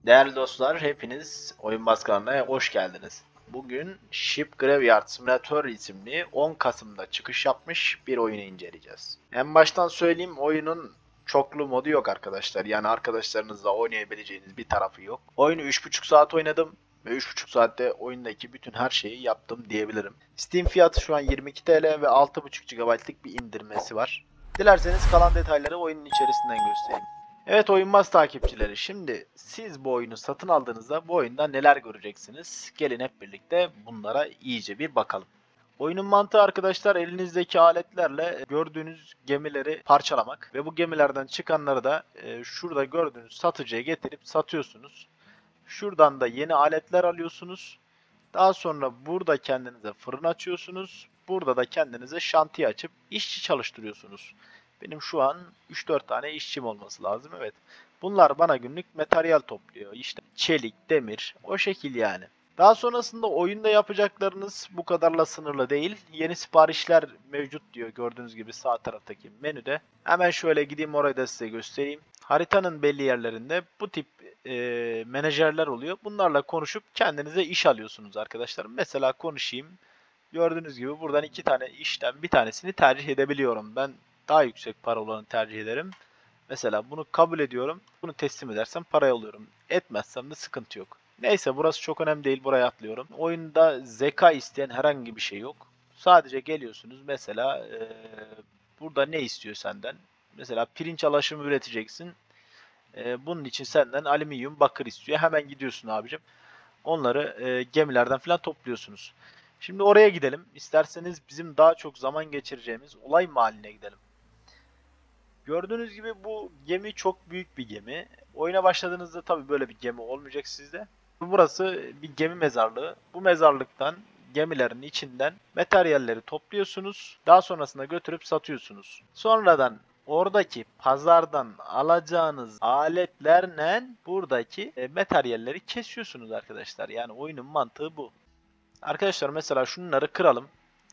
Değerli dostlar, hepiniz Oyun Baskılarına hoş geldiniz. Bugün Ship Graveyard Simulator isimli 10 Kasım'da çıkış yapmış bir oyunu inceleyeceğiz. En baştan söyleyeyim, oyunun çoklu modu yok arkadaşlar. Yani arkadaşlarınızla oynayabileceğiniz bir tarafı yok. Oyunu 3,5 saat oynadım ve 3,5 saatte oyundaki bütün her şeyi yaptım diyebilirim. Steam fiyatı şu an 22 TL ve 6,5 GB'lık bir indirmesi var. Dilerseniz kalan detayları oyunun içerisinden göstereyim. Evet Oyunbaz takipçileri, şimdi siz bu oyunu satın aldığınızda bu oyunda neler göreceksiniz? Gelin hep birlikte bunlara iyice bir bakalım. Oyunun mantığı arkadaşlar, elinizdeki aletlerle gördüğünüz gemileri parçalamak ve bu gemilerden çıkanları da şurada gördüğünüz satıcıya getirip satıyorsunuz. Şuradan da yeni aletler alıyorsunuz. Daha sonra burada kendinize fırın açıyorsunuz. Burada da kendinize şantiye açıp işçi çalıştırıyorsunuz. Benim şu an 3-4 tane işçim olması lazım. Evet. Bunlar bana günlük materyal topluyor. İşte çelik, demir, o şekil yani. Daha sonrasında oyunda yapacaklarınız bu kadarla sınırlı değil. Yeni siparişler mevcut diyor gördüğünüz gibi sağ taraftaki menüde. Hemen şöyle gideyim, orayı da size göstereyim. Haritanın belli yerlerinde bu tip menajerler oluyor. Bunlarla konuşup kendinize iş alıyorsunuz arkadaşlar. Mesela konuşayım. Gördüğünüz gibi buradan iki tane işten bir tanesini tercih edebiliyorum. Ben daha yüksek para olanı tercih ederim. Mesela bunu kabul ediyorum. Bunu teslim edersem parayı alıyorum. Etmezsem de sıkıntı yok. Neyse, burası çok önemli değil. Buraya atlıyorum. Oyunda zeka isteyen herhangi bir şey yok. Sadece geliyorsunuz. Mesela burada ne istiyor senden? Mesela pirinç alaşımı üreteceksin. Bunun için senden alüminyum, bakır istiyor. Hemen gidiyorsun abicim. Onları gemilerden falan topluyorsunuz. Şimdi oraya gidelim. İsterseniz bizim daha çok zaman geçireceğimiz olay mahalline gidelim. Gördüğünüz gibi bu gemi çok büyük bir gemi. Oyuna başladığınızda tabii böyle bir gemi olmayacak sizde. Burası bir gemi mezarlığı. Bu mezarlıktan gemilerin içinden materyalleri topluyorsunuz. Daha sonrasında götürüp satıyorsunuz. Sonradan oradaki pazardan alacağınız aletlerle buradaki materyalleri kesiyorsunuz arkadaşlar. Yani oyunun mantığı bu. Arkadaşlar mesela şunları kıralım.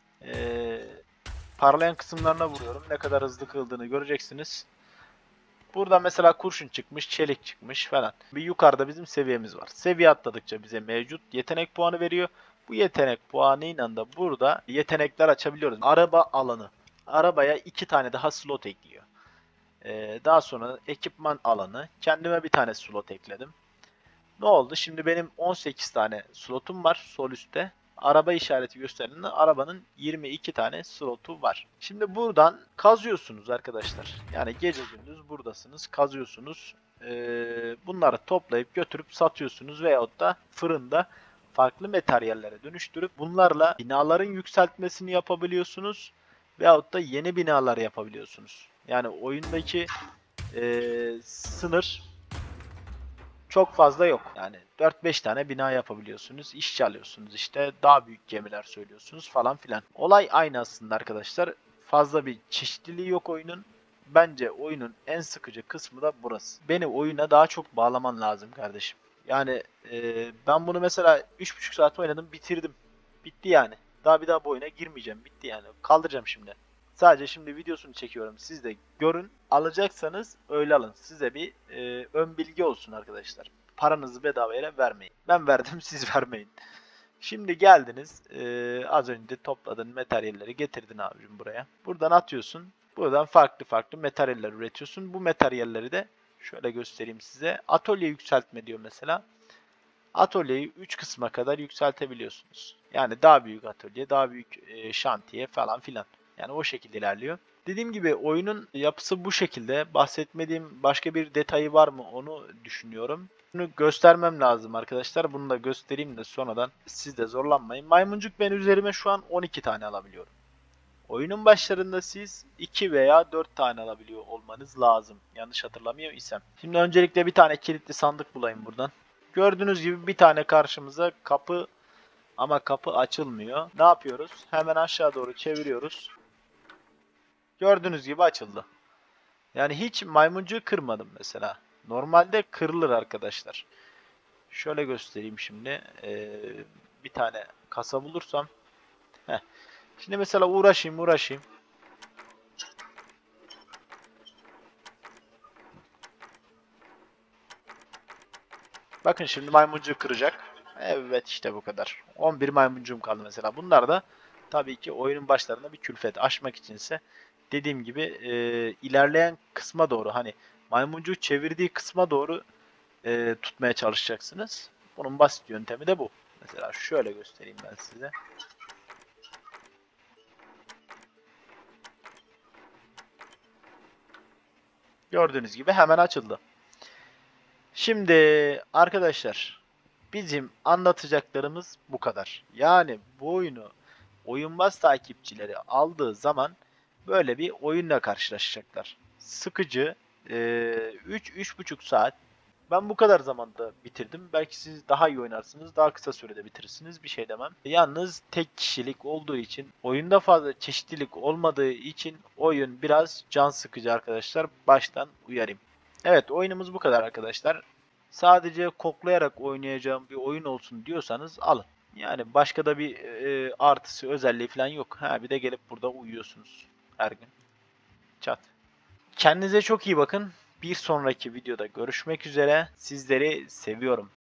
Ee, Parlayan kısımlarına vuruyorum. Ne kadar hızlı kırıldığını göreceksiniz. Burada mesela kurşun çıkmış, çelik çıkmış falan. Bir yukarıda bizim seviyemiz var. Seviye atladıkça bize mevcut yetenek puanı veriyor. Bu yetenek puanıyla da burada yetenekler açabiliyoruz. Araba alanı. Arabaya 2 tane daha slot ekliyor. Daha sonra ekipman alanı. Kendime bir tane slot ekledim. Ne oldu? Şimdi benim 18 tane slotum var sol üstte. Araba işareti gösterdiğinde arabanın 22 tane slotu var. Şimdi buradan kazıyorsunuz arkadaşlar. Yani gece gündüz buradasınız, kazıyorsunuz. Bunları toplayıp götürüp satıyorsunuz veyahut da fırında farklı materyallere dönüştürüp bunlarla binaların yükseltmesini yapabiliyorsunuz veyahut da yeni binalar yapabiliyorsunuz. Yani oyundaki sınır çok fazla yok. Yani 4-5 tane bina yapabiliyorsunuz. İşçi alıyorsunuz işte. Daha büyük gemiler söylüyorsunuz falan filan. Olay aynı aslında arkadaşlar. Fazla bir çeşitliliği yok oyunun. Bence oyunun en sıkıcı kısmı da burası. Beni oyuna daha çok bağlaman lazım kardeşim. Yani ben bunu mesela 3,5 saat oynadım, bitirdim. Bitti yani. Daha bir daha bu oyuna girmeyeceğim. Bitti yani. Kaldıracağım şimdi. Sadece şimdi videosunu çekiyorum. Siz de görün. Alacaksanız öyle alın. Size bir ön bilgi olsun arkadaşlar. Paranızı bedavaya vermeyin. Ben verdim, siz vermeyin. Şimdi geldiniz. Az önce topladın materyalleri getirdin abicim buraya. Buradan atıyorsun. Buradan farklı farklı materyaller üretiyorsun. Bu materyalleri de şöyle göstereyim size. Atölye yükseltme diyor mesela. Atölyeyi 3 kısma kadar yükseltebiliyorsunuz. Yani daha büyük atölye, daha büyük şantiye falan filan. Yani o şekilde ilerliyor. Dediğim gibi oyunun yapısı bu şekilde. Bahsetmediğim başka bir detayı var mı onu düşünüyorum. Bunu göstermem lazım arkadaşlar. Bunu da göstereyim de sonradan siz de zorlanmayın. Maymuncuk, ben üzerime şu an 12 tane alabiliyorum. Oyunun başlarında siz 2 veya 4 tane alabiliyor olmanız lazım. Yanlış hatırlamıyor isem. Şimdi öncelikle bir tane kilitli sandık bulayım buradan. Gördüğünüz gibi bir tane karşımıza kapı, ama kapı açılmıyor. Ne yapıyoruz? Hemen aşağı doğru çeviriyoruz. Gördüğünüz gibi açıldı. Yani hiç maymuncuğu kırmadım mesela. Normalde kırılır arkadaşlar. Şöyle göstereyim şimdi. Bir tane kasa bulursam. Heh. Şimdi mesela uğraşayım. Bakın şimdi maymuncuğu kıracak. Evet işte bu kadar. 11 maymuncuğum kaldı mesela. Bunlar da tabii ki oyunun başlarında bir külfet aşmak içinse dediğim gibi ilerleyen kısma doğru hani maymuncuğu çevirdiği kısma doğru tutmaya çalışacaksınız. Bunun basit yöntemi de bu. Mesela şöyle göstereyim ben size. Gördüğünüz gibi hemen açıldı. Şimdi arkadaşlar bizim anlatacaklarımız bu kadar. Yani bu oyunu oyunbaz takipçileri aldığı zaman böyle bir oyunla karşılaşacaklar. Sıkıcı, 3-3,5 saat. Ben bu kadar zamanda bitirdim. Belki siz daha iyi oynarsınız, daha kısa sürede bitirirsiniz. Bir şey demem. Yalnız tek kişilik olduğu için, oyunda fazla çeşitlilik olmadığı için oyun biraz can sıkıcı arkadaşlar. Baştan uyarayım. Evet, oyunumuz bu kadar arkadaşlar. Sadece koklayarak oynayacağım bir oyun olsun diyorsanız alın. Yani başka da bir artısı, özelliği falan yok. Ha bir de gelip burada uyuyorsunuz her gün. Çat. Kendinize çok iyi bakın. Bir sonraki videoda görüşmek üzere. Sizleri seviyorum.